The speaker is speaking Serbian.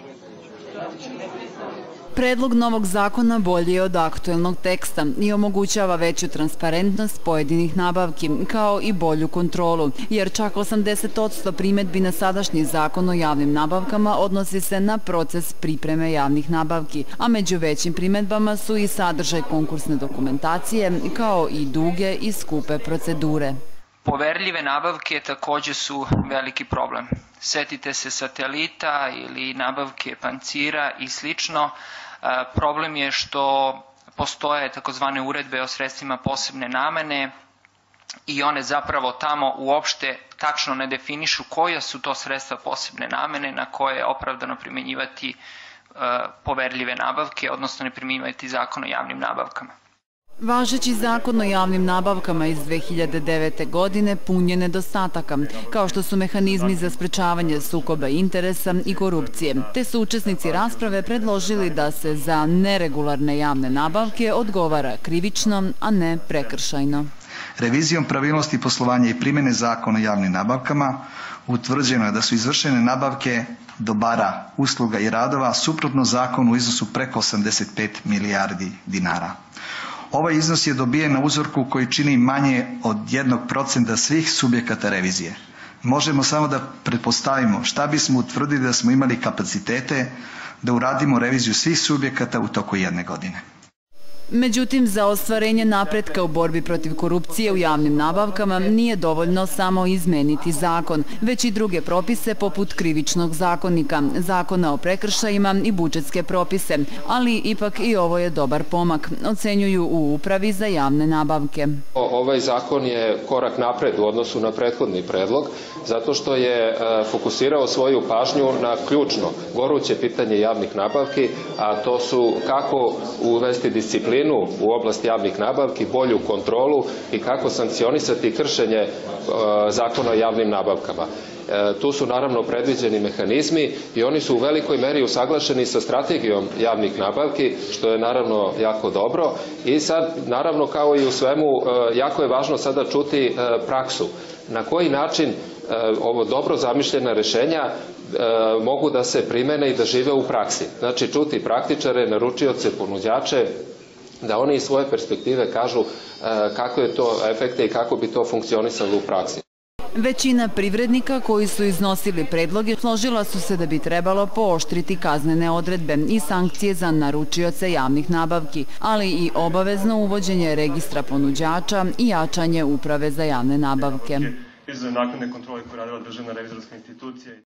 Predlog novog zakona bolji je od aktuelnog teksta i omogućava veću transparentnost pojedinih nabavki, kao i bolju kontrolu, jer čak 80% primedbi na sadašnji zakon o javnim nabavkama odnosi se na proces pripreme javnih nabavki, a među većim primedbama su i sadržaj konkursne dokumentacije, kao i duge i skupe procedure. Poverljive nabavke takođe su veliki problem. Setite se satelita ili nabavke pancira i slično. Problem je što postoje takozvane uredbe o sredstvima posebne namene i one zapravo tamo uopšte tačno ne definišu koja su to sredstva posebne namene na koje je opravdano primenjivati poverljive nabavke, odnosno ne primenjivati zakon o javnim nabavkama. Važeći zakon o javnim nabavkama iz 2009. godine pun je nedostataka, kao što su mehanizmi za sprečavanje sukoba interesa i korupcije, te su učesnici rasprave predložili da se za neregularne javne nabavke odgovara krivično, a ne prekršajno. Revizijom pravilnosti poslovanja i primjene zakona o javnim nabavkama utvrđeno je da su izvršene nabavke dobara, usluga i radova suprotno zakonu u iznosu preko 85 milijardi dinara. Ovaj iznos je dobijen na uzorku koji čini manje od 1% svih subjekata revizije. Možemo samo da pretpostavimo šta bismo utvrdili da smo imali kapacitete da uradimo reviziju svih subjekata u toku jedne godine. Međutim, za ostvarenje napretka u borbi protiv korupcije u javnim nabavkama nije dovoljno samo izmeniti zakon, već i druge propise poput krivičnog zakonika, zakona o prekršajima i budžetske propise, ali ipak i ovo je dobar pomak, ocenjuju u Upravi za javne nabavke. Ovaj zakon je korak napred u odnosu na prethodni predlog, zato što je fokusirao svoju pažnju na ključno, goruće pitanje javnih nabavki, a to su kako uvesti disciplinu u oblasti javnih nabavki, bolju kontrolu i kako sankcionisati kršenje zakona o javnim nabavkama. Tu su naravno predviđeni mehanizmi i oni su u velikoj meri usaglašeni sa strategijom javnih nabavki, što je naravno jako dobro. I sad, naravno, kao i u svemu, jako je važno sada čuti praksu. Na koji način ovo dobro zamišljena rešenja mogu da se primene i da žive u praksi. Znači, čuti praktičare, naručioce, ponuđače, da oni iz svoje perspektive kažu kakve je to efekte i kako bi to funkcionisalo u praksi. Većina privrednika koji su iznosili predloge složila su se da bi trebalo pooštriti kaznene odredbe i sankcije za naručioce javnih nabavki, ali i obavezno uvođenje registra ponuđača i jačanje Uprave za javne nabavke. Izuzev naknadne kontrole koje radila Državna revizorska institucija.